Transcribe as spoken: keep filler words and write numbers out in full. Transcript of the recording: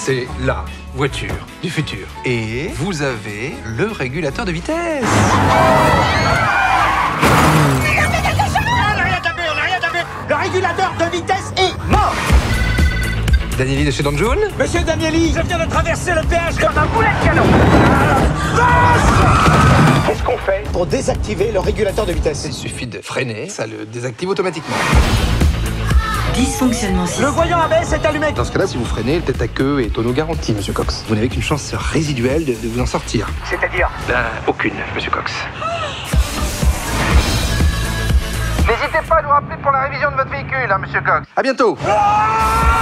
C'est la voiture du futur. Et vous avez le régulateur de vitesse. Le régulateur de vitesse est mort. Danieli de chez Don Juan. Monsieur Danieli, je viens de traverser le péage comme un boulet de canon. Qu'est-ce qu'on fait pour désactiver le régulateur de vitesse? Il suffit de freiner, ça le désactive automatiquement. Dysfonctionnement six. Le voyant A B S est allumé. Dans ce cas-là, si vous freinez, le tête à queue est tonneau garanti, monsieur Cox. Vous n'avez qu'une chance résiduelle de, de vous en sortir. C'est-à-dire? Ben, aucune, monsieur Cox. N'hésitez pas à nous rappeler pour la révision de votre véhicule, hein, monsieur Cox. À bientôt. Ah